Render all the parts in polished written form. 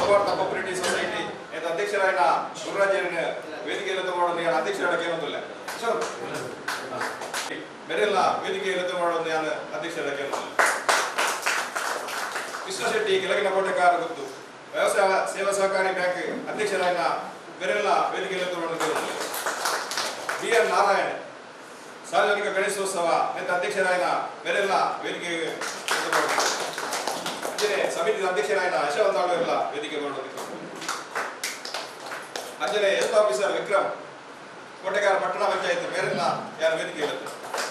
ಸೌಹಾರ್ದ cooperative society ಎಂತ ಅಧ್ಯಕ್ಷರಾಯನ ಗುರುರಾಜನ ವೇದಿಕೆಯಲ್ಲಿ ತಗೊಂಡು ನಾನು ಅಧ್ಯಕ್ಷರಾಗ ಕೇಳೋದಿಲ್ಲ ಬೇರೆಲ್ಲ ವೇದಿಕೆಯಲ್ಲಿ ತಗೊಂಡು ನಾನು ಅಧ್ಯಕ್ಷರಾಗ ಕೇಳೋದಿಲ್ಲ ಕೃಷ್ಣ ಶೆಟ್ಟಿ ಕೆಳಗಿನ ಕೋಟೆಕಾರ ಗೊತ್ತು ವ್ಯವಸಾಯ ಸೇವಾ ಸಹಕಾರಿ ಬ್ಯಾಂಕ್ ಅಧ್ಯಕ್ಷರಾಯನ ಬೇರೆಲ್ಲ ವೇದಿಕೆಯಲ್ಲಿ ತಗೊಂಡು ಕೇಳೋದಿಲ್ಲ BN ನಾರಾಯಣ್ ಸಾರ್ವಜನಿಕ ಗಣೇಶೋತ್ಸವ ಎಂತ ಅಧ್ಯಕ್ಷರಾಯನ ಬೇರೆಲ್ಲ ವೇದಿಕೆಗೆ ಅಂಜನೆ ಸಮಿತಿ ಅಧ್ಯಕ್ಷರಾಯನ ಯಶವಂತ ಎಲ್ಲ ವೇದಿಕೆ ಅಂಜನೆ ಹೆಲ್ತ್ ಆಫೀಸರ್ ವಿಕ್ರಮ್ ಕೋಟೆಗಾರ ಪಟ್ಟಣ ಪಂಚಾಯತ್ ಬೇರೆಲ್ಲ ಯಾರು ವೇದಿಕೆ ಇರುತ್ತೆ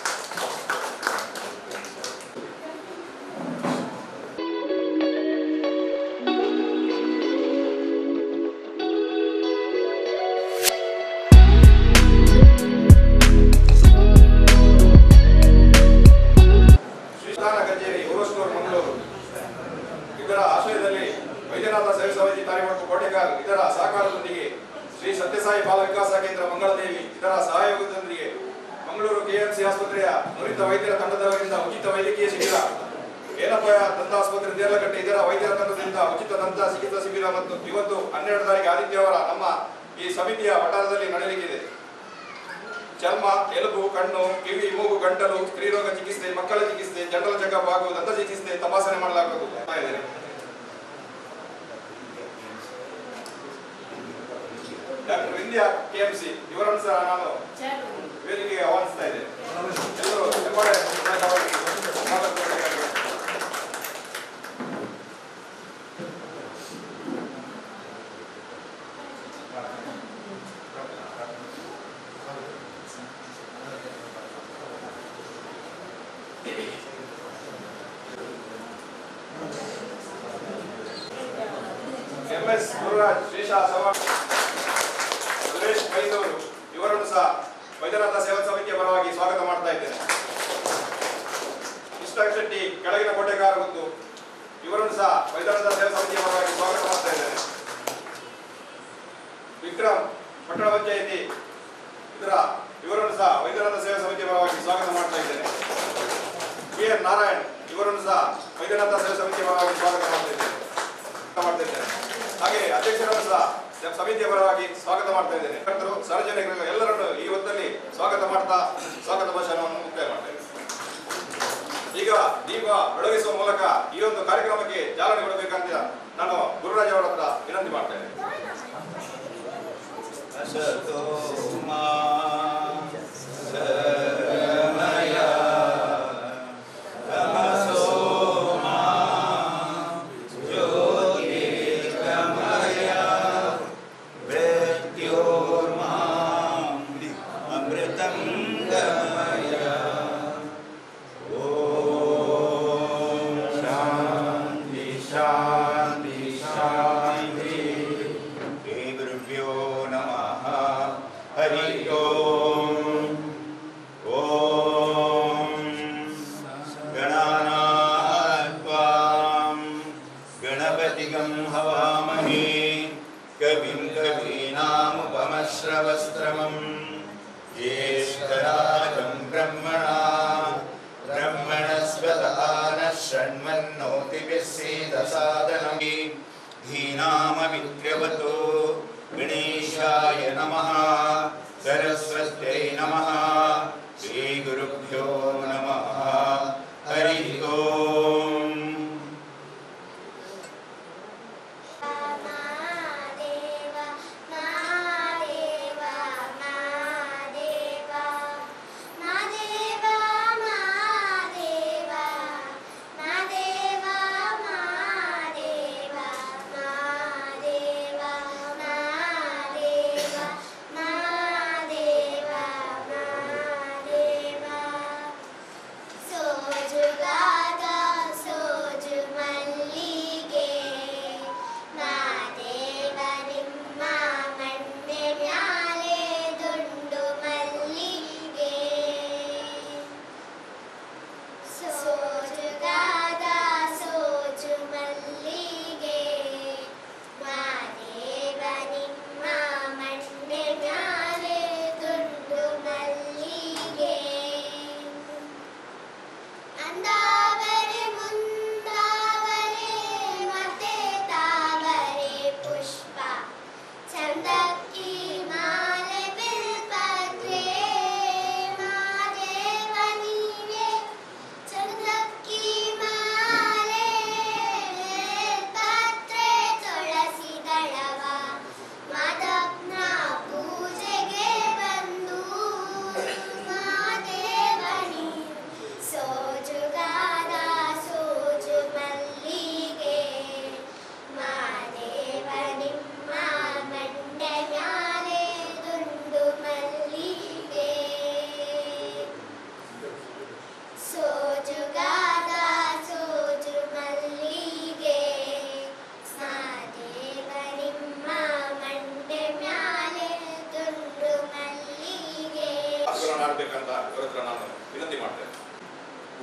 ಇದರ ಸಹಕಾರದೊಂದಿಗೆ ಶ್ರೀ ಸತ್ಯಸಾಯಿ ಬಾಲ ವಿಕಾಸ ಕೇಂದ್ರ ಮಂಗಳದೇವಿ ಇದರ ಸಹಯೋಗದೊಂದಿಗೆ ಮಂಗಳೂರು KMC ಆಸ್ಪತ್ರೆಯ ನುರಿತ ವೈದ್ಯರ ತಂಡದವರಿಂದ ಉಚಿತ ವೈದ್ಯಕೀಯ ಶಿಬಿರ ಏನಪ್ಪಯ ದಂತಾಸ್ಪತ್ರೆ ದೇರ್ಲಕಟ್ಟೆ ಇದರ ವೈದ್ಯರ ತಂಡದಿಂದ ಉಚಿತ ದಂತ ಚಿಕಿತ್ಸಾ ಶಿಬಿರ ಮತ್ತು ಇವತ್ತು 12 ತಾರೀಕು ಆದಿತ್ಯವಾರ ನಮ್ಮ ಈ ಸಮಿತಿಯ ವಠಾರದಲ್ಲಿ ನಡೆಯಲಿದೆ. ಚರ್ಮ, ಎಲುಬು, ಕಣ್ಣು, ಕಿವಿ, ಮೂಗು, ಗಂಟಲು, ಸ್ತ್ರೀರೋಗ ಚಿಕಿತ್ಸೆ, ಮಕ್ಕಳ ಚಿಕಿತ್ಸೆ, ಜನರಲ್ ಚೆಕಪ್ ಹಾಗೂ ದಂತ ಚಿಕಿತ್ಸೆ ತಪಾಸಣೆ ಮಾಡಲಾಗುತ್ತದೆ. ಡಾಕ್ಟರ್ ವಿಂಧ್ಯಾ KMC ಇವರನ್ನು ಸಹ ನಾನು ವೇದಿಕೆಗೆ ಆಹ್ವಾನಿಸ್ತಾ ಇದ್ದೇನೆ. ಎಲ್ಲರೂ MS ಗುರುರಾಜ್ ಶ್ರೀಶಾ ಸುರೇಶ್ ಕೈದೂರು ಇವರನ್ನು ಸಹ ವೈದ್ಯನಾಥ ಸೇವಾ ಸಮಿತಿಯ ಪರವಾಗಿ ಸ್ವಾಗತ ಮಾಡ್ತಾ ಇದ್ದೇನೆ. ಕೃಷ್ಣ ಶೆಟ್ಟಿ ಕೆಳಗಿನ ಕೋಟೆಗಾರ ಗುಂದು ಇವರನ್ನು ಸಹ ವೈದ್ಯನಾಥ ಸೇವಾ ಸಮಿತಿಯ ಪರವಾಗಿ ಸ್ವಾಗತ ಮಾಡ್ತಾ ಇದ್ದೇನೆ. ವಿಕ್ರಮ್ ಪಟ್ಟಣ ಪಂಚಾಯಿತಿ ಇವರನ್ನು ಸಹ ವೈದ್ಯನಾಥ ಸೇವಾ ಸಮಿತಿಯ ಪರವಾಗಿ ಸ್ವಾಗತ ಮಾಡ್ತಾ ಇದ್ದೇನೆ. BN ನಾರಾಯಣ್ ಇವರನ್ನು ಸಹ ವೈದ್ಯನಾಥ ಸೇವಾ ಸಮಿತಿಯ ಪರವಾಗಿ ಸ್ವಾಗತ ಮಾಡ್ತಾ ಇದ್ದೇನೆ. ಹಾಗೆ ಅಧ್ಯಕ್ಷರನ್ನು ಸಹ ಸಮಿತಿಯ ಪರವಾಗಿ ಸ್ವಾಗತ ಮಾಡ್ತಾ ಇದ್ದೇನೆ. ಸಾರ್ವಜನಿಕರು ಎಲ್ಲರನ್ನು ಈ ಹೊತ್ತಲ್ಲಿ ಸ್ವಾಗತ ಮಾಡ್ತಾ ಸ್ವಾಗತ ಭಾಷಣವನ್ನು ಮುಕ್ತಾಯ ಮಾಡ್ತಾ ಇದ್ದೇನೆ. ಈಗ ದೀಪ ಬೆಳಗಿಸುವ ಮೂಲಕ ಈ ಒಂದು ಕಾರ್ಯಕ್ರಮಕ್ಕೆ ಚಾಲನೆ ಕೊಡಬೇಕಂತ ನಾನು ಗುರುರಾಜ್ ಅವರ ಹತ್ರ ವಿನಂತಿ ಮಾಡ್ತಾ ಇದ್ದೇನೆ. गणेशाय नमः सरस्वत्यै नमः श्री गुरुभ्यो नमः हरि ओम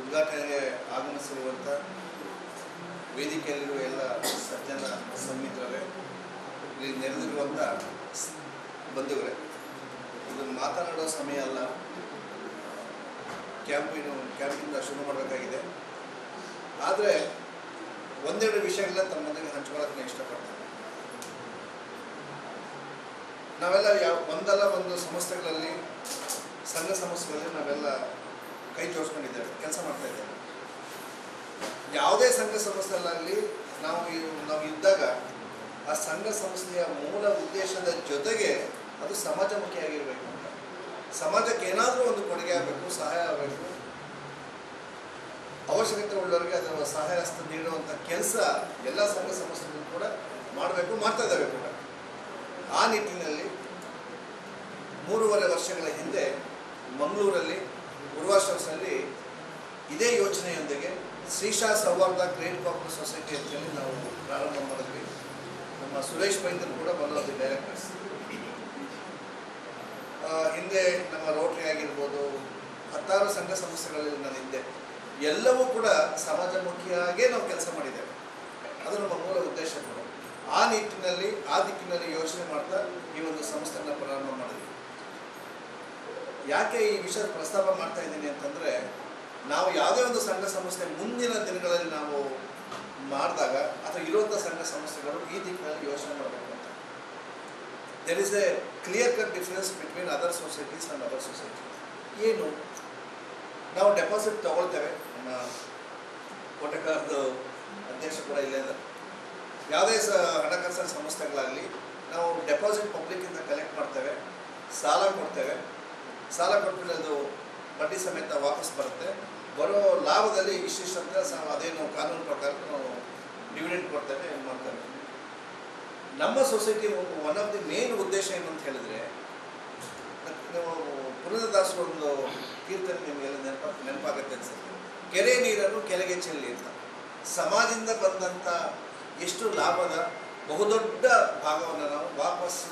ಉದ್ಘಾಟನೆಗೆ ಆಗಮಿಸಿರುವಂಥ ವೇದಿಕೆಯಲ್ಲಿರುವ ಎಲ್ಲ ಸಜ್ಜನ ಸನ್ಮಿತ್ರರೇ, ಇಲ್ಲಿ ನೆರೆದಿರುವಂಥ ಬಂಧುಗಳೇ, ಇದು ಮಾತನಾಡೋ ಸಮಯ ಅಲ್ಲ. ಕ್ಯಾಂಪಿಂದ ಶುರು ಮಾಡಬೇಕಾಗಿದೆ. ಆದರೆ ಒಂದೆರಡು ವಿಷಯಗಳನ್ನ ತಮ್ಮೊಂದಿಗೆ ಹಂಚ್ಕೊಳ್ಳೋಕೆ ಇಷ್ಟಪಡ್ತೇನೆ. ನಾವೆಲ್ಲ ಒಂದಲ್ಲ ಒಂದು ಸಂಸ್ಥೆಗಳಲ್ಲಿ, ಸಂಘ ಸಂಸ್ಥೆಗಳಲ್ಲಿ ನಾವೆಲ್ಲ ಕೈ ಜೋಡಿಸ್ಕೊಂಡಿದ್ದೇವೆ, ಕೆಲಸ ಮಾಡ್ತಾ ಇದ್ದೇವೆ. ಯಾವುದೇ ಸಂಘ ಸಂಸ್ಥೆಗಳಾಗಲಿ ನಾವು ಇದ್ದಾಗ ಆ ಸಂಘ ಸಂಸ್ಥೆಯ ಮೂಲ ಉದ್ದೇಶದ ಜೊತೆಗೆ ಅದು ಸಮಾಜಮುಖಿಯಾಗಿರಬೇಕು ಅಂತ. ಸಮಾಜಕ್ಕೆ ಏನಾದರೂ ಒಂದು ಕೊಡುಗೆ ಆಗಬೇಕು, ಸಹಾಯ ಆಗಬೇಕು, ಅವಶ್ಯಕತೆ ಉಳ್ಳವರಿಗೆ ಅದರ ಸಹಾಯ ಹಸ್ತ ನೀಡುವಂಥ ಕೆಲಸ ಎಲ್ಲ ಸಂಘ ಸಂಸ್ಥೆಗಳು ಕೂಡ ಮಾಡಬೇಕು, ಮಾಡ್ತಾ ಇದ್ದಾವೆ ಕೂಡ. ಆ ನಿಟ್ಟಿನಲ್ಲಿ 3.5 ವರ್ಷಗಳ ಹಿಂದೆ ಮಂಗಳೂರಲ್ಲಿ ಪೂರ್ವಾಶ್ರಮದಲ್ಲಿ ಇದೇ ಯೋಚನೆಯೊಂದಿಗೆ ಶ್ರೀಶಾ ಸೌಹಾರ್ದ ಗ್ರೇಟ್ ಕಾಪರೇಟಿವ್ ಸೊಸೈಟಿ ಅಂತೇಳಿ ನಾವು ಪ್ರಾರಂಭ ಮಾಡಿದ್ವಿ. ನಮ್ಮ ಸುರೇಶ್ ಬೈಂದರ್ ಕೂಡ ಬಂದದ್ದು ಡೈರೆಕ್ಟರ್ಸ್. ಹಿಂದೆ ನಮ್ಮ ರೋಟರಿ ಆಗಿರ್ಬೋದು, 10 ಸಂಘ ಸಂಸ್ಥೆಗಳಲ್ಲಿ ನಾನಿದ್ದೆ. ಎಲ್ಲವೂ ಕೂಡ ಸಮಾಜಮುಖಿಯಾಗೇ ನಾವು ಕೆಲಸ ಮಾಡಿದ್ದೇವೆ. ಅದು ನಮ್ಮ ಮೂಲ ಉದ್ದೇಶ ಕೂಡ. ಆ ದಿಕ್ಕಿನಲ್ಲಿ ಯೋಚನೆ ಮಾಡ್ತಾ ಈ ಒಂದು ಸಂಸ್ಥೆಯನ್ನು ಪ್ರಾರಂಭ ಮಾಡಿದ್ವಿ. ಯಾಕೆ ಈ ವಿಷಯ ಪ್ರಸ್ತಾಪ ಮಾಡ್ತಾ ಇದ್ದೀನಿ ಅಂತಂದರೆ, ನಾವು ಯಾವುದೇ ಒಂದು ಸಂಘ ಸಂಸ್ಥೆ ಮುಂದಿನ ದಿನಗಳಲ್ಲಿ ನಾವು ಮಾಡಿದಾಗ ಅಥವಾ ಇರುವಂಥ ಸಂಘ ಸಂಸ್ಥೆಗಳು ಈ ದಿಕ್ಕಿನಲ್ಲಿ ಯೋಚನೆ ಮಾಡಬೇಕು ಅಂತ. There is a clear cut difference between other societies and other society. ಏನು, ನಾವು ಡೆಪಾಸಿಟ್ ತೊಗೊಳ್ತೇವೆ. ನಮ್ಮ ಕೋಟೆಕಾರದ ಅಧ್ಯಕ್ಷ ಕೂಡ ಇಲ್ಲೇ ಇದ್ದಾರೆ. ಯಾವುದೇ ಹಣಕಾಸಿನ ಸಂಸ್ಥೆಗಳಾಗಲಿ ನಾವು ಡೆಪಾಸಿಟ್ ಪಬ್ಲಿಕ್ಕಿಂದ ಕಲೆಕ್ಟ್ ಮಾಡ್ತೇವೆ, ಸಾಲ ಕೊಡ್ತೇವೆ. ಸಾಲ ಕೊಟ್ಟಮೇಲೆ ಅದು ಬಡ್ಡಿ ಸಮೇತ ವಾಪಸ್ ಬರುತ್ತೆ. ಬರೋ ಲಾಭದಲ್ಲಿ ಇಷ್ಟಿಷ್ಟಂತ ಅದೇನು ಕಾನೂನು ಪ್ರಕಾರ ನಾವು ಡಿವಿಡೆಂಡ್ ಕೊಡ್ತೇವೆ, ಏನು ಮಾಡ್ತೇವೆ. ನಮ್ಮ society one of the main ಉದ್ದೇಶ ಏನು ಅಂತ ಹೇಳಿದರೆ, ನೀವು ಪುರಂದರದಾಸರು ಒಂದು ಕೀರ್ತನೆ ನಿಮಗೆಲ್ಲ ನೆನಪಾಗುತ್ತೆ ಅನ್ಸುತ್ತೆ. ಕೆರೆ ನೀರನ್ನು ಕೆರೆಗೆ ಚೆಲ್ಲಿ ಅಂತ. ಸಮಾಜದಿಂದ ಬಂದಂಥ ಎಷ್ಟು ಲಾಭದ ಬಹುದೊಡ್ಡ ಭಾಗವನ್ನು ನಾವು ವಾಪಸ್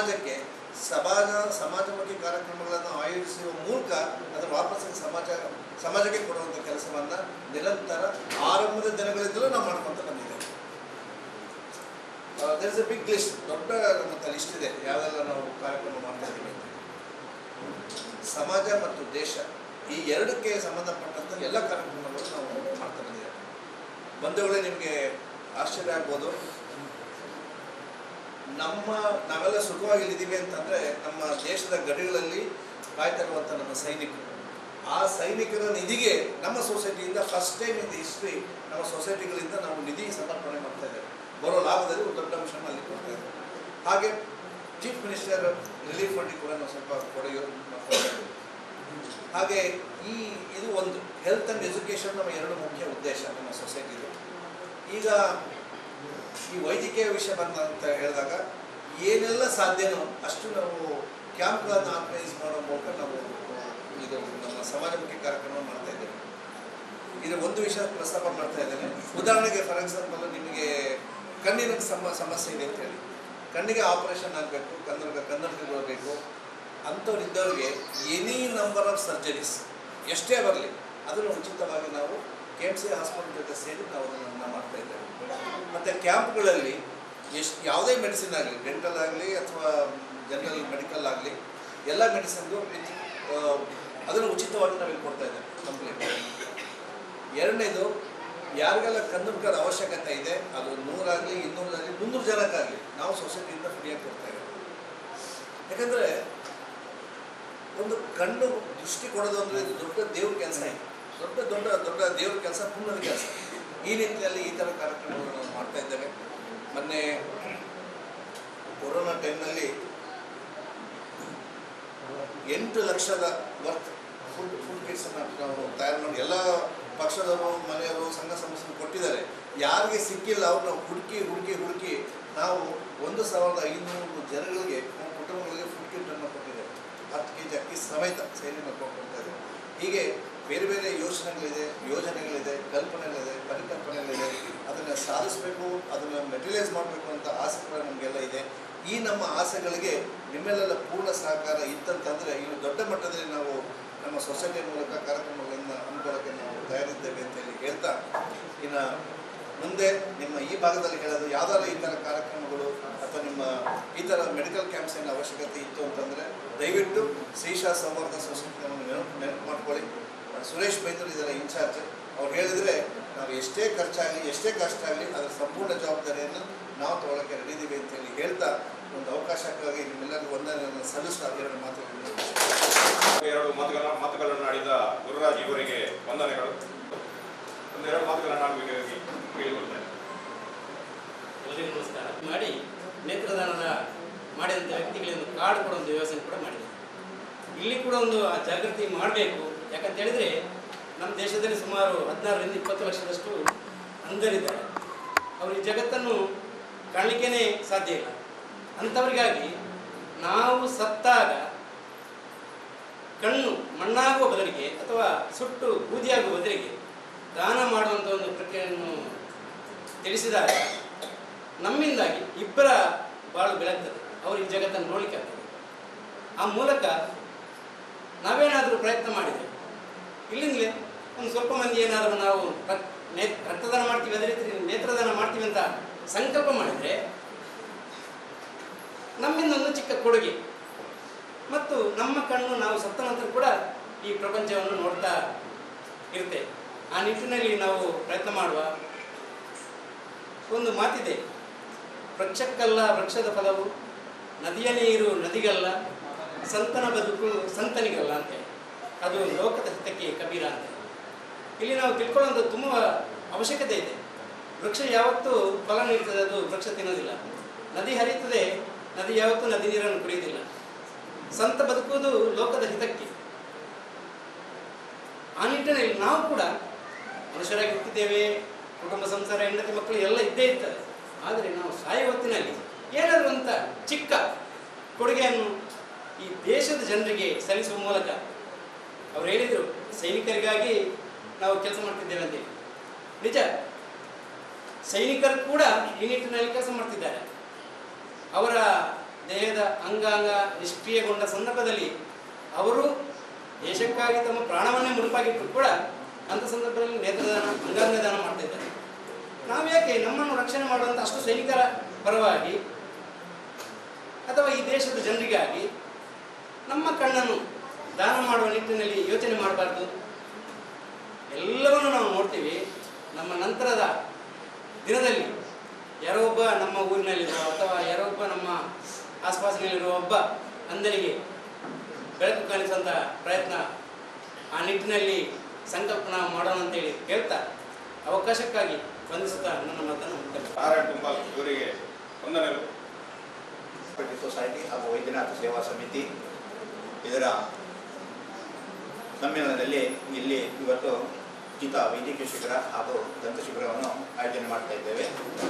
ಸಮಾಜಮುಖಿ ಕಾರ್ಯಕ್ರಮಗಳನ್ನು ಆಯೋಜಿಸುವ ಮೂಲಕ ಅದರ ವಾಪಸ್ ಸಮಾಜಕ್ಕೆ ಕೊಡುವಂಥ ಕೆಲಸವನ್ನು ನಿರಂತರ ಆರಂಭದ ದಿನಗಳಿಂದಲೂ ನಾವು ಮಾಡ್ಕೊತ ಬಂದಿದ್ದೇವೆ. There is a big list, ದೊಡ್ಡ ನಮ್ಮ ಲಿಸ್ಟ್ ಇದೆ ಯಾವೆಲ್ಲ ನಾವು ಕಾರ್ಯಕ್ರಮ ಮಾಡ್ತಾ ಇದ್ದೀವಿ. ಸಮಾಜ ಮತ್ತು ದೇಶ ಈ ಎರಡಕ್ಕೆ ಸಂಬಂಧಪಟ್ಟಂಥ ಎಲ್ಲ ಕಾರ್ಯಕ್ರಮಗಳು ನಾವು ಮಾಡ್ತಾ ಬಂದಿದ್ದೇವೆ. ಬಂಧುಗಳೇ, ನಿಮಗೆ ಆಶ್ಚರ್ಯ ಆಗ್ಬೋದು, ನಾವೆಲ್ಲ ಸುಖವಾಗಿಲ್ಲಿದ್ದೀವಿ ಅಂತಂದರೆ ನಮ್ಮ ದೇಶದ ಗಡಿಗಳಲ್ಲಿ ಕಾಯ್ತಾ ಇರುವಂಥ ನಮ್ಮ ಸೈನಿಕರು. ಆ ಸೈನಿಕರ ನಿಧಿಗೆ ನಮ್ಮ ಸೊಸೈಟಿಯಿಂದ first time in the history ನಮ್ಮ ಸೊಸೈಟಿಗಳಿಂದ ನಾವು ನಿಧಿ ಸಮರ್ಪಣೆ ಮಾಡ್ತಾ ಇದ್ದೇವೆ. ಬರೋ ಲಾಭದಲ್ಲಿ ಒಂದು ದೊಡ್ಡ ಅಂಶನ ಅಲ್ಲಿ ಕೊಡ್ತಾ ಇದ್ದೇವೆ. ಹಾಗೆ ಚೀಫ್ ಮಿನಿಸ್ಟರ್ ರಿಲೀಫ್ ಫಂಡಿಗೆ ಕೂಡ ನಾವು ಸ್ವಲ್ಪ ಕೊಡುಗೆ ಮಾಡ್ತಾ ಇದ್ದೇವೆ. ಹಾಗೆ ಇದು ಒಂದು ಹೆಲ್ತ್ ಆ್ಯಂಡ್ ಎಜುಕೇಷನ್ ನಮ್ಮ ಎರಡು ಮುಖ್ಯ ಉದ್ದೇಶ ನಮ್ಮ ಸೊಸೈಟಿದು. ಈಗ ಈ ವೈದ್ಯಕೀಯ ವಿಷಯ ಬಂದಂತ ಹೇಳಿದಾಗ ಏನೆಲ್ಲ ಸಾಧ್ಯನೋ ಅಷ್ಟು ನಾವು ಕ್ಯಾಂಪ್ಗಳನ್ನು ಆರ್ಗನೈಸ್ ಮಾಡೋ ಮೂಲಕ ನಾವು ಇದು ನಮ್ಮ ಸಮಾಜಮುಖಿ ಕಾರ್ಯಕ್ರಮ ಮಾಡ್ತಾ ಇದ್ದೇವೆ. ಇದು ಒಂದು ವಿಷಯ ಪ್ರಸ್ತಾಪ ಮಾಡ್ತಾ ಇದ್ದೇನೆ. ಉದಾಹರಣೆಗೆ ಫಾರ್ ಎಕ್ಸಾಂಪಲ್, ನಿಮಗೆ ಕಣ್ಣಿನ ಸಮಸ್ಯೆ ಇದೆ ಅಂತೇಳಿ, ಕಣ್ಣಿಗೆ ಆಪರೇಷನ್ ಆಗಬೇಕು, ಕನ್ನಡಕ ಬರಬೇಕು ಅಂಥವ್ರಿದ್ದವ್ರಿಗೆ ಎನಿ ನಂಬರ್ ಆಫ್ ಸರ್ಜರೀಸ್ ಎಷ್ಟೇ ಬರಲಿ ಅದನ್ನು ಉಚಿತವಾಗಿ ನಾವು KMC ಹಾಸ್ಪಿಟಲ್ ಜೊತೆ ಸೇರಿ ನಾವು ಅದನ್ನು ಮಾಡ್ತಾ ಇದ್ದೇವೆ. ಮತ್ತು ಕ್ಯಾಂಪ್ಗಳಲ್ಲಿ ಯಾವುದೇ ಮೆಡಿಸಿನ್ ಆಗಲಿ, ಡೆಂಟಲ್ ಆಗಲಿ ಅಥವಾ ಜನರಲ್ ಮೆಡಿಕಲ್ ಆಗಲಿ, ಎಲ್ಲ ಮೆಡಿಸಿನ್ಗೂ ಅದನ್ನು ಉಚಿತವಾಗಿ ನಾವಿಲ್ಲಿ ಕೊಡ್ತಾ ಇದ್ದೇವೆ ಕಂಪ್ಲೀಟ್. ಎರಡನೇದು, ಯಾರಿಗೆಲ್ಲ ಕನ್ನಡಕದ ಅವಶ್ಯಕತೆ ಇದೆ, ಅದು 100 ಆಗಲಿ 200 ಆಗಲಿ 300 ಜನಕ್ಕಾಗಲಿ ನಾವು ಸೊಸೈಟಿಯಿಂದ ಫ್ರೀಯಾಗಿ ಕೊಡ್ತಾ ಇದ್ದೇವೆ. ಯಾಕಂದರೆ ಒಂದು ಕಣ್ಣು ದೃಷ್ಟಿ ಕೊಡೋದು ಅಂದರೆ ಇದು ದೊಡ್ಡ ದೇವ್ರ ಕೆಲಸ ಇದೆ, ದೊಡ್ಡ ದೇವ್ರ ಕೆಲಸ, ಪುಣ್ಯದ ಕೆಲಸ. ಈ ನಿಟ್ಟಿನಲ್ಲಿ ಈ ಥರ ಕಾರ್ಯಕ್ರಮಗಳನ್ನು ನಾವು ಮಾಡ್ತಾ ಇದ್ದೇವೆ. ಮೊನ್ನೆ ಕೊರೋನಾ ಟೈಮ್ನಲ್ಲಿ 8 ಲಕ್ಷದ ವರ್ತ್ ಫುಡ್ ಕಿಟ್ಸನ್ನು ನಾವು ತಯಾರು ಮಾಡಿ ಎಲ್ಲ ಪಕ್ಷದವರು, ಮನೆಯವರು, ಸಂಘ ಸಂಸ್ಥೆ ಕೊಟ್ಟಿದ್ದಾರೆ. ಯಾರಿಗೆ ಸಿಕ್ಕಿಲ್ಲ ಅವ್ರು ನಾವು ಹುಡುಕಿ ನಾವು 1500 ಜನಗಳಿಗೆ, ಕುಟುಂಬಗಳಿಗೆ ಫುಡ್ ಕಿಟ್ಟನ್ನು ಕೊಟ್ಟಿದ್ದೇವೆ. 10 kg ಅಕ್ಕಿ ಸಮೇತ ಸೇರಿ ನಾವು ಕೊಡ್ತಾ ಇದ್ದೇವೆ. ಹೀಗೆ ಬೇರೆ ಬೇರೆ ಯೋಜನೆಗಳಿದೆ, ಪರಿಕಲ್ಪನೆಗಳಿದೆ. ಅದನ್ನು ಸಾಧಿಸಬೇಕು, ಅದನ್ನು ಮೆಟೀರಿಯಲೈಸ್ ಮಾಡಬೇಕು ಅಂತ ಆಸೆ ಕೂಡ ನಮಗೆಲ್ಲ ಇದೆ. ಈ ನಮ್ಮ ಆಸೆಗಳಿಗೆ ನಿಮ್ಮೆಲ್ಲ ಪೂರ್ಣ ಸಹಕಾರ ಇತ್ತಂತಂದರೆ ಇನ್ನು ದೊಡ್ಡ ಮಟ್ಟದಲ್ಲಿ ನಾವು ನಮ್ಮ ಸೊಸೈಟಿಯ ಮೂಲಕ ಕಾರ್ಯಕ್ರಮಗಳನ್ನು ಹಮ್ಮಿಕೊಳ್ಳೋಕ್ಕೆ ನಾವು ಹೇಳ್ತಾ, ಇನ್ನು ಮುಂದೆ ನಿಮ್ಮ ಈ ಭಾಗದಲ್ಲಿ ಹೇಳೋದು ಯಾವುದಾದ್ರು ಈ ಥರ ಕಾರ್ಯಕ್ರಮಗಳು ಅಥವಾ ನಿಮ್ಮ ಈ ಥರ ಮೆಡಿಕಲ್ ಕ್ಯಾಂಪ್ಸ್ ಏನು ಅವಶ್ಯಕತೆ ಇತ್ತು ಅಂತಂದರೆ ದಯವಿಟ್ಟು ಶ್ರೀಶಾ ಸಂವರ್ಧನ ಸೊಸೈಟಿಯನ್ನು ನೆನಪು ಮಾಡ್ಕೊಳ್ಳಿ. ಸುರೇಶ್ ಬೈದೂರು ಇದರ ಇನ್ಚಾರ್ಜ್. ಅವ್ರು ಹೇಳಿದರೆ ನಾವು ಎಷ್ಟೇ ಖರ್ಚಾಗಲಿ ಎಷ್ಟೇ ಕಷ್ಟ ಆಗಲಿ ಅದರ ಸಂಪೂರ್ಣ ಜವಾಬ್ದಾರಿಯನ್ನು ನಾವು ತೊಗೊಳಕ್ಕೆ ರೆಡಿ ಇದ್ದೀವಿ ಅಂತೇಳಿ ಹೇಳ್ತಾ ಒಂದು ಅವಕಾಶಕ್ಕಾಗಿ ನಿಮ್ಮೆಲ್ಲರಿಗೂ ವಂದನೆಯನ್ನು ಸಲ್ಲಿಸ್ತಾ ಎರಡು ಮಾತುಗಳನ್ನು ಆಡಿದ ಗುರುರಾಜ್ ಇವರಿಗೆ ವಂದನೆಗಳು. ಒಂದೆರಡು ಮಾತುಗಳನ್ನು ಆಡಬೇಕಾಗಿ ಕೇಳಿಕೊಳ್ತೇನೆ. ಎಲ್ಲರಿಗೂ ನಮಸ್ಕಾರ. ಮಾಡಿ ನೇತ್ರದಾನದ ಮಾಡಿದಂಥ ವ್ಯಕ್ತಿಗಳಿಂದ ಕಾರ್ಡ್ ಕೊಡೋ ಒಂದು ವ್ಯವಸ್ಥೆ ಕೂಡ ಮಾಡಿದೆ. ಇಲ್ಲಿ ಕೂಡ ಒಂದು ಆ ಜಾಗೃತಿ ಮಾಡಬೇಕು. ಯಾಕಂತ ಹೇಳಿದರೆ ನಮ್ಮ ದೇಶದಲ್ಲಿ ಸುಮಾರು 16ರಿಂದ 20 ಲಕ್ಷದಷ್ಟು ಅಂಧರಿದ್ದಾರೆ. ಅವರು ಈ ಜಗತ್ತನ್ನು ಕಾಣಲಿಕ್ಕೇ ಸಾಧ್ಯ ಇಲ್ಲ. ಅಂಥವರಿಗಾಗಿ ನಾವು ಸತ್ತಾಗ ಕಣ್ಣು ಮಣ್ಣಾಗುವ ಬದಲಿಗೆ ಅಥವಾ ಸುಟ್ಟು ಬೂದಿಯಾಗುವ ಬದಲಿಗೆ ದಾನ ಮಾಡುವಂಥ ಒಂದು ಪ್ರಕ್ರಿಯೆಯನ್ನು ತಿಳಿಸಿದಾಗ ನಮ್ಮಿಂದಾಗಿ ಇಬ್ಬರ ಬಾಳು ಬೆಳಗ್ತದೆ. ಅವರು ಈ ಜಗತ್ತನ್ನು ನೋಡಲಿಕ್ಕೆ ಆಗ್ತದೆ. ಆ ಮೂಲಕ ನಾವೇನಾದರೂ ಪ್ರಯತ್ನ ಮಾಡಿದರೆ ಇಲ್ಲಿಂದಲೇ ಒಂದು ಸ್ವಲ್ಪ ಮಂದಿ ಏನಾದರೂ ನಾವು ರಕ್ತದಾನ ಮಾಡ್ತೀವಿ, ಅದೇ ರೀತಿ ನೇತ್ರದಾನ ಮಾಡ್ತೀವಿ ಅಂತ ಸಂಕಲ್ಪ ಮಾಡಿದರೆ ನಮ್ಮಿಂದ ಒಂದು ಚಿಕ್ಕ ಕೊಡುಗೆ ಮತ್ತು ನಮ್ಮ ಕಣ್ಣು ನಾವು ಸತ್ತ ನಂತರ ಕೂಡ ಈ ಪ್ರಪಂಚವನ್ನು ನೋಡ್ತಾ ಇರ್ತೇವೆ. ಆ ನಿಟ್ಟಿನಲ್ಲಿ ನಾವು ಪ್ರಯತ್ನ ಮಾಡುವ. ಒಂದು ಮಾತಿದೆ, ವೃಕ್ಷಕ್ಕಲ್ಲ ವೃಕ್ಷದ ಫಲವು, ನದಿಯ ನೀರು ನದಿಗಲ್ಲ, ಸಂತನ ಬದುಕು ಸಂತನಿಗಲ್ಲ ಅಂತ. ಅದು ಲೋಕದ ಹಿತಕ್ಕೆ ಕಬೀರ ಅಂತ. ಇಲ್ಲಿ ನಾವು ತಿಳ್ಕೊಳ್ಳೋದು ತುಂಬ ಅವಶ್ಯಕತೆ ಇದೆ. ವೃಕ್ಷ ಯಾವತ್ತೂ ಫಲ ನೀಡ್ತದೆ, ಅದು ವೃಕ್ಷ ತಿನ್ನೋದಿಲ್ಲ. ನದಿ ಹರಿಯುತ್ತದೆ, ನದಿ ಯಾವತ್ತೂ ನದಿ ನೀರನ್ನು ಕುಡಿಯೋದಿಲ್ಲ. ಸಂತ ಬದುಕುವುದು ಲೋಕದ ಹಿತಕ್ಕೆ. ಆ ನಿಟ್ಟಿನಲ್ಲಿ ನಾವು ಕೂಡ ಮನುಷ್ಯರಾಗಿ ಹುಟ್ಟಿದ್ದೇವೆ, ಕುಟುಂಬ ಸಂಸಾರ ಹೆಂಡತಿ ಮಕ್ಕಳು ಎಲ್ಲ ಇದ್ದೇ ಇರ್ತದೆ. ಆದರೆ ನಾವು ಸಾಯುವ ಹೊತ್ತಿನಲ್ಲಿ ಏನಾದರೂ ಅಂತ ಚಿಕ್ಕ ಕೊಡುಗೆಯನ್ನು ಈ ದೇಶದ ಜನರಿಗೆ ಸಲ್ಲಿಸುವ ಮೂಲಕ, ಅವ್ರು ಹೇಳಿದರು ಸೈನಿಕರಿಗಾಗಿ ನಾವು ಕೆಲಸ ಮಾಡ್ತಿದ್ದೇವೆ ಅಂತೇಳಿ. ನಿಜ, ಸೈನಿಕರು ಕೂಡ ಈ ನಿಟ್ಟಿನಲ್ಲಿ ಕೆಲಸ ಮಾಡ್ತಿದ್ದಾರೆ. ಅವರ ದೇಹದ ಅಂಗಾಂಗ ನಿಷ್ಕ್ರಿಯಗೊಂಡ ಸಂದರ್ಭದಲ್ಲಿ ಅವರು ದೇಶಕ್ಕಾಗಿ ತಮ್ಮ ಪ್ರಾಣವನ್ನೇ ಮುಡುಪಾಗಿಟ್ಟು ಕೂಡ ಅಂಥ ಸಂದರ್ಭದಲ್ಲಿ ನೇತ್ರದಾನ, ಅಂಗಾಂಗ ದಾನ ಮಾಡ್ತಿದ್ದಾರೆ. ನಾವ್ಯಾಕೆ ನಮ್ಮನ್ನು ರಕ್ಷಣೆ ಮಾಡುವಂಥ ಅಷ್ಟು ಸೈನಿಕರ ಪರವಾಗಿ ಅಥವಾ ಈ ದೇಶದ ಜನರಿಗಾಗಿ ನಮ್ಮ ಕಣ್ಣನ್ನು ದಾನ ಮಾಡುವ ನಿಟ್ಟಿನಲ್ಲಿ ಯೋಚನೆ ಮಾಡಬಾರ್ದು? ಎಲ್ಲವನ್ನು ನಾವು ನೋಡ್ತೀವಿ. ನಮ್ಮ ನಂತರದ ದಿನದಲ್ಲಿ ಯಾರೋ ಒಬ್ಬ ನಮ್ಮ ಊರಿನಲ್ಲಿರುವ ಅಥವಾ ಯಾರೋ ಒಬ್ಬ ನಮ್ಮ ಆಸ್ಪಾಸಿನಲ್ಲಿರುವ ಒಬ್ಬ ಅಂಧನಿಗೆ ಬೆಳಕು ಕಾಣಿಸುವಂಥ ಪ್ರಯತ್ನ, ಆ ನಿಟ್ಟಿನಲ್ಲಿ ಸಂಕಲ್ಪ ನಾವು ಮಾಡೋಣ ಅಂತೇಳಿ ಹೇಳ್ತಾ ಅವಕಾಶಕ್ಕಾಗಿ ವಂದಿಸುತ್ತಾ ನನ್ನ ಮಾತನ್ನು ನಾರಾಯಣ್ ತುಂಬಾಲ್ ಇವರಿಗೆ ವಂದನೆಗಳು. ಸೊಸೈಟಿ ಹಾಗೂ ವೈದ್ಯನಾಥ ಸೇವಾ ಸಮಿತಿ ಇದರ ಸಮ್ಮೇಳನದಲ್ಲಿ ಇಲ್ಲಿ ಇವತ್ತು ಉಚಿತ ವೈದ್ಯಕೀಯ ಶಿಬಿರ ಹಾಗೂ ದಂತ ಶಿಬಿರವನ್ನು ಆಯೋಜನೆ ಮಾಡ್ತಾ ಇದ್ದೇವೆ.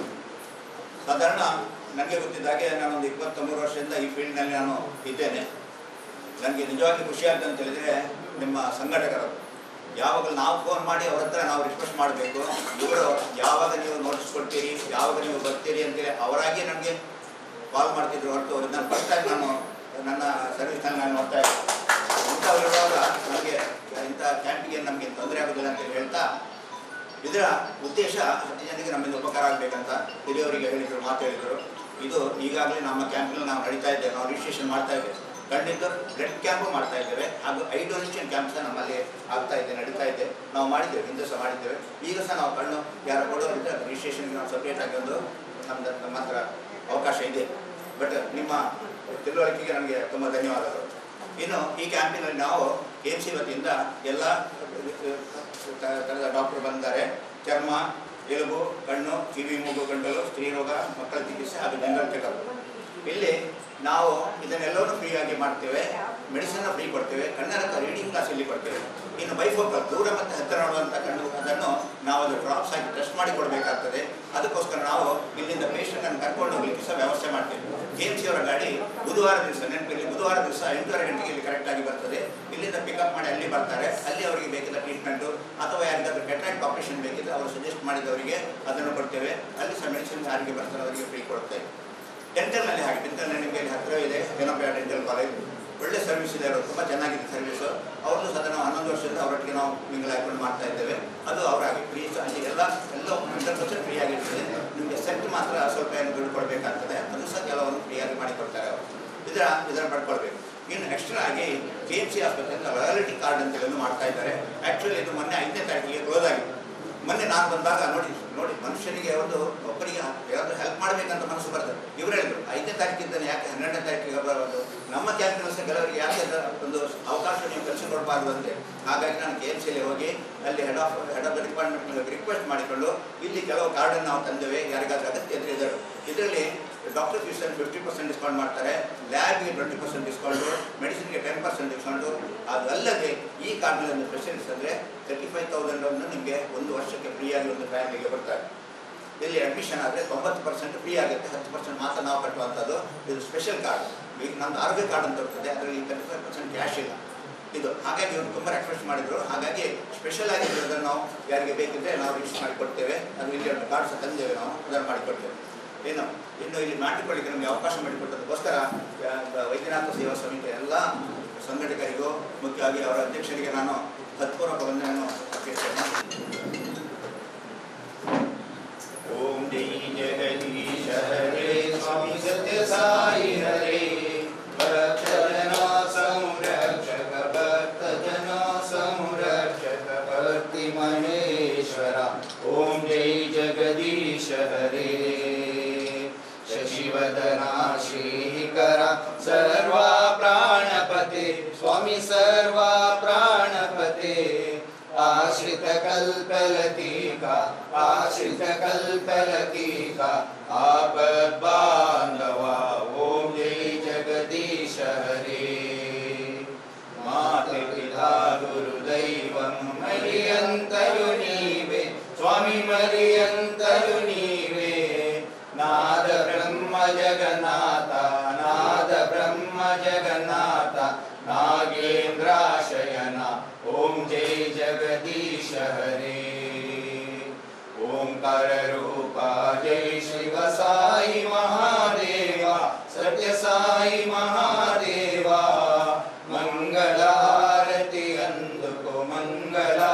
ಸಾಧಾರಣ ನನಗೆ ಗೊತ್ತಿದ್ದಾಗೆ ನಾನೊಂದು 23 ವರ್ಷದಿಂದ ಈ ಫೀಲ್ಡ್ನಲ್ಲಿ ನಾನು ಇದ್ದೇನೆ. ನನಗೆ ನಿಜವಾಗಿ ಖುಷಿಯಾಗ್ತದೆ ಅಂತ ಹೇಳಿದರೆ ನಿಮ್ಮ ಸಂಘಟಕರು ಯಾವಾಗಲೂ ನಾವು ಫೋನ್ ಮಾಡಿ ಅವ್ರ ಹತ್ರ ನಾವು ರಿಕ್ವೆಸ್ಟ್ ಮಾಡಬೇಕು, ಇವರು ಯಾವಾಗ ನೀವು ನೋಟಿಸ್ ಕೊಡ್ತೀರಿ, ಯಾವಾಗ ನೀವು ಬರ್ತೀರಿ ಅಂತೇಳಿ ಅವರಾಗಿ ನನಗೆ ಕಾಲ್ ಮಾಡ್ತಿದ್ರು ಹೊರತು ಅವ್ರಿಗೆ ನಾನು ಫಸ್ಟ್ ಟೈಮ್ ನಾನು ನನ್ನ ಸರ್ವಿಸ್ನಲ್ಲಿ ನಾನು ನೋಡ್ತಾ ಇದ್ದೆ. ಇಂಥವ್ರಿರುವಾಗ ನಮಗೆ ಇಂಥ ಕ್ಯಾಂಪಿಗೆ ನಮಗೆ ತೊಂದರೆ ಆಗೋದಿಲ್ಲ ಅಂತೇಳಿ ಹೇಳ್ತಾ, ಇದರ ಉದ್ದೇಶ 10 ಜನರಿಗೆ ನಮ್ಮಿಂದ ಉಪಕಾರ ಆಗಬೇಕಂತ ಹಿರಿಯವರಿಗೆ ಹೇಳಿದರು, ಮಾತು ಹೇಳಿದರು. ಇದು ಈಗಾಗಲೇ ನಮ್ಮ ಕ್ಯಾಂಪಿನಲ್ಲಿ ನಾವು ನಡೀತಾ ಇದ್ದೇವೆ, ನಾವು ರಿಜಿಸ್ಟ್ರೇಷನ್ ಮಾಡ್ತಾ ಇದ್ದೇವೆ. ಖಂಡಿತ ಬ್ಲಡ್ ಕ್ಯಾಂಪು ಮಾಡ್ತಾ ಇದ್ದೇವೆ ಹಾಗೂ ಐ ಡೊನೇಷನ್ ಕ್ಯಾಂಪ್ ಸಹ ನಮ್ಮಲ್ಲಿ ಆಗ್ತಾ ಇದೆ, ನಡೀತಾ ಇದೆ. ನಾವು ಮಾಡಿದ್ದೇವೆ, ಹಿಂದೆ ಸಹ ಮಾಡಿದ್ದೇವೆ. ಈಗ ಸಹ ನಾವು ಕಣ್ಣು ಯಾರು ಕೊಡೋರಿದ್ದರೆ ರಿಜಿಸ್ಟ್ರೇಷನ್ಗೆ ನಾವು ಸಪ್ರೇಟಾಗಿ ಒಂದು ನಮ್ಮ ಹತ್ರ ಅವಕಾಶ ಇದೆ. ಬಟ್ ನಿಮ್ಮ ತಿಳುವಳಿಕೆಗೆ ನನಗೆ ತುಂಬ ಧನ್ಯವಾದಗಳು. ಇನ್ನು ಈ ಕ್ಯಾಂಪಿನಲ್ಲಿ ನಾವು KMC ವತಿಯಿಂದ ಎಲ್ಲ ಥರದ ಡಾಕ್ಟರ್ ಬಂದಿದ್ದಾರೆ. ಚರ್ಮ, ಎಲುಬು, ಕಣ್ಣು, ಕಿವಿ, ಮೂಗು, ಗಂಟಲು, ಸ್ತ್ರೀರೋಗ, ಮಕ್ಕಳ ಚಿಕಿತ್ಸೆ ಹಾಗೂ ಜನರಲ್ ಚೆಕಪ್. ಇಲ್ಲಿ ನಾವು ಇದನ್ನೆಲ್ಲವನ್ನೂ ಫ್ರೀಯಾಗಿ ಮಾಡ್ತೇವೆ. ಮೆಡಿಸಿನ್ನ ಫ್ರೀ ಕೊಡ್ತೇವೆ. ಕಣ್ಣರ ರೀಡಿಂಗ್ ಕ್ಲಾಸ್ ಇಲ್ಲಿ ಕೊಡ್ತೇವೆ. ಇನ್ನು ಬೈಫೋಕಲ್ ದೂರ ಮತ್ತು ಹತ್ತಿರ ನೋಡುವಂಥ ಕಣ್ಣು ಅದನ್ನು ನಾವು ಅದು ಡ್ರಾಪ್ಸ್ ಹಾಕಿ ಟೆಸ್ಟ್ ಮಾಡಿ ಕೊಡಬೇಕಾಗ್ತದೆ. ಅದಕ್ಕೋಸ್ಕರ ನಾವು ಇಲ್ಲಿಂದ ಪೇಷಂಟನ್ನು ಕರ್ಕೊಂಡು ಹೋಗ್ಲಿಕ್ಕೆ ಸಹ ವ್ಯವಸ್ಥೆ ಮಾಡ್ತೇವೆ. KMC ಅವರ ಗಾಡಿ ಬುಧವಾರ ದಿವಸ, ನೆನಪಿರಲಿ, ಬುಧವಾರ ದಿವಸ 8:30 ಗಂಟೆಗೆ ಇಲ್ಲಿ ಕರೆಕ್ಟಾಗಿ ಬರ್ತದೆ. ಇಲ್ಲಿಂದ ಪಿಕಪ್ ಮಾಡಿ ಅಲ್ಲಿ ಬರ್ತಾರೆ. ಅಲ್ಲಿ ಅವರಿಗೆ ಬೇಕಿದ್ದ ಟ್ರೀಟ್ಮೆಂಟು ಅಥವಾ ಯಾರಿಗಾದ್ರೂ ಕೆಟ್ರಾಕ್ಟ್ ಆಪರೇಷನ್ ಬೇಕಿದ್ರೆ ಅವರು ಸಜೆಸ್ಟ್ ಮಾಡಿದವರಿಗೆ ಅದನ್ನು ಕೊಡ್ತೇವೆ. ಅಲ್ಲಿ ಸಹ ಮೆಡಿಸಿನ್ ಯಾರಿಗೆ ಬರ್ತಾರೆ ಅವರಿಗೆ ಫ್ರೀ ಕೊಡ್ತೇವೆ. ಡೆಂಟಲ್ನಲ್ಲಿ ಹಾಗೆ, ಡೆಂಟಲ್ನಲ್ಲಿ ನಿಮಗೆ ಹತ್ತಿರ ಇದೆ ಜನಪ್ರಿಯ ಡೆಂಟಲ್ ಕಾಲೇಜ್. ಒಳ್ಳೆ ಸರ್ವಿಸ್ ಇದೆ, ಅವರು ತುಂಬ ಚೆನ್ನಾಗಿದೆ ಸರ್ವಿಸು. ಅವ್ರದ್ದು ಸಹ ನಾವು 11 ವರ್ಷದಿಂದ ಅವರೊಟ್ಟಿಗೆ ನಾವು ಮಿಂಗಲ್ ಹಾಕೊಂಡು ಮಾಡ್ತಾ ಇದ್ದೇವೆ. ಅದು ಅವರಾಗಿ ಫ್ರೀ ಅಲ್ಲಿ ಎಲ್ಲ 100% ಫ್ರೀ ಆಗಿರ್ತದೆ. ನಿಮಗೆ ಸೆಟ್ ಮಾತ್ರ ಸ್ವಲ್ಪ ಏನು ದುಡ್ಡು ಕೊಡಬೇಕಾಗ್ತದೆ, ಅದು ಸಹ ಕೆಲವರು ಫ್ರೀಯಾಗಿ ಮಾಡಿಕೊಡ್ತಾರೆ ಅವರು. ಇದನ್ನು ಪಡ್ಕೊಳ್ಬೇಕು. ಇನ್ನು ಎಕ್ಸ್ಟ್ರಾ ಆಗಿ KMC ಆಸ್ಪತ್ರೆಯಿಂದ ರಾಯಲ್ಟಿ ಕಾರ್ಡ್ ಅಂತೇಳಿ ಮಾಡ್ತಾ ಇದ್ದಾರೆ. ಆ್ಯಕ್ಚುಲಿ ಇದು ಮೊನ್ನೆ 5ನೇ ತಾರೀಕಿಗೆ ಕ್ಲೋಸ್ ಆಗಿದೆ. ಮೊನ್ನೆ ನಾನು ಬಂದಾಗ ನೋಡಿ ಮನುಷ್ಯನಿಗೆ ಒಬ್ಬರಿಗೆ ಯಾರಾದರೂ ಹೆಲ್ಪ್ ಮಾಡಬೇಕಂತ ಮನಸ್ಸು ಬರ್ತದೆ. ಇವರು ಹೇಳಿದ್ರು 5ನೇ ತಾರೀಕಿದ್ದಾನೆ, ಯಾಕೆ 12ನೇ ತಾರೀಕಿಗೆ ಬರೋದು, ನಮ್ಮ ಕ್ಯಾಂಪಿನ ಕೆಲವರಿಗೆ ಯಾಕೆ ಒಂದು ಅವಕಾಶ ನೀವು ಕೆಲಸ ಕೊಡಬಾರ್ದು ಅಂತೆ. ಹಾಗಾಗಿ ನಾನು KMCಯಲ್ಲಿ ಹೋಗಿ ಅಲ್ಲಿ head of the department request ಮಾಡಿಕೊಂಡು ಇಲ್ಲಿ ಕೆಲವು ಕಾರ್ಡನ್ನು ನಾವು ತಂದೇವೆ, ಯಾರಿಗಾದ್ರೂ ಅಗತ್ಯ ಇದ್ರೆ ಇದ್ದರು. ಇದರಲ್ಲಿ ಡಾಕ್ಟರ್ ಫೀಸಲ್ಲಿ 50% ಡಿಸ್ಕೌಂಟ್ ಮಾಡ್ತಾರೆ, ಲ್ಯಾಬ್ಗೆ 20% ಡಿಸ್ಕೌಂಟು, ಮೆಡಿಸಿನ್ಗೆ 10% ಡಿಸ್ಕೌಂಟು. ಅದಲ್ಲದೆ ಈ ಕಾರ್ಡ್ನಲ್ಲಿ ಒಂದು ಸ್ಪೆಷಲಿಸ್ಟ್ ಅಂದರೆ 35,000 ನಿಮಗೆ 1 ವರ್ಷಕ್ಕೆ ಫ್ರೀಯಾಗಿ ಒಂದು ಫ್ಯಾಮಿಲಿಗೆ ಬರ್ತಾರೆ. ಇಲ್ಲಿ ಅಡ್ಮಿಷನ್ ಆದರೆ 90% ಫ್ರೀ ಆಗುತ್ತೆ, 10% ಮಾತ್ರ ನಾವು ಕಟ್ಟುವಂಥದ್ದು. ಇದು ಸ್ಪೆಷಲ್ ಕಾರ್ಡ್. ಈಗ ನಮ್ಮದು ಆರೋಗ್ಯ ಕಾರ್ಡ್ ಅಂತ ಬರ್ತದೆ, ಅದರಲ್ಲಿ 35% ಕ್ಯಾಶ್ ಇಲ್ಲ ಇದು. ಹಾಗಾಗಿ ಇವರು ತುಂಬ ರಿಕ್ವೆಸ್ಟ್ ಮಾಡಿದರು. ಹಾಗಾಗಿ ಸ್ಪೆಷಲ್ ಆಗಿ ಅದನ್ನು ನಾವು ಯಾರಿಗೆ ಬೇಕಿದ್ದರೆ ನಾವು ರಿಜಿಸ್ಟರ್ ಮಾಡಿಕೊಡ್ತೇವೆ. ಅದು ಇಲ್ಲಿ ಒಂದು ಕಾರ್ಡ್ ಸಹ ತಂದೇವೆ, ನಾವು ಅದನ್ನು ಮಾಡಿಕೊಡ್ತೇವೆ. ಇನ್ನು ಇಲ್ಲಿ ಮಾಡಿಕೊಳ್ಳಿಕ್ಕೆ ನಮಗೆ ಅವಕಾಶ ಮಾಡಿಕೊಟ್ಟದಕ್ಕೋಸ್ಕರ ವೈದ್ಯನಾಥ ಸೇವಾ ಸಮಿತಿಯ ಎಲ್ಲ ಸಂಘಟಕರಿಗೂ ಮುಖ್ಯವಾಗಿ ಅವರ ಅಧ್ಯಕ್ಷರಿಗೆ ನಾನು ಹೃತ್ಪೂರ್ವಕ ವಂದನೆಯನ್ನು ಅರ್ಪಿಸ್ತೇನೆ. ಓಂ ಜೈ ಜಗದೀಶ ಹರೇ ಸ್ವಾಮಿ ಸತ್ಯ ಸಾಯಿ ಹರೇ ಭಕ್ತಜನ ಸಂರಕ್ಷಕ ಭಕ್ತಜನ ಸಂರಕ್ಷಕ ಭಕ್ತಿ ಮಹೇಶ್ವರ. ಓಂ ಜೈ ಜಗದೀಶ ಹರೇ ಶಶಿವದನ ಶ್ರೀಕರ ಸರ್ವಾ ಪ್ರಾಣಪತೆ ಸ್ವಾಮಿ ಸರ್ವಾ ಪ್ರಾಣಪತೆ ಆಶ್ರಿತ ಕಲ್ಪಲತೀಕಾ ಆಶ್ರಿತ ಕಲ್ಪಲತೀಕಾ ಆಪದ್ ಬಾಂಧವ. ಓಂ ಜೈ ಜಗದೀಶ ಹರೇ ಮಾತೆ ಪಿತಾ ಗುರುದೈವಂ ಮರಿಯಂತರು ನೀವೇ ಸ್ವಾಮಿ ಮರಿಯಂತರು ನೀವೇ. ನಾದ ಬ್ರಹ್ಮ ಜಗನ್ನಾಥ ನಾದ ಬ್ರಹ್ಮ ಜಗನ್ನಾಥ ನಾಗೇಂದ್ರಾಶಯನ. ಓಂ ಜೈ ಜಗದೀಶ ಹರೇ ಓಂಕಾರ ರೂಪ ಜೈ ಶಿವ ಸಾಯಿ ಮಹಾದೇವ ಸತ್ಯ ಸಾಯಿ ಮಹಾದೇವ. ಮಂಗಳ ಆರತಿ ಅಂದುಕೋ ಮಂಗಳ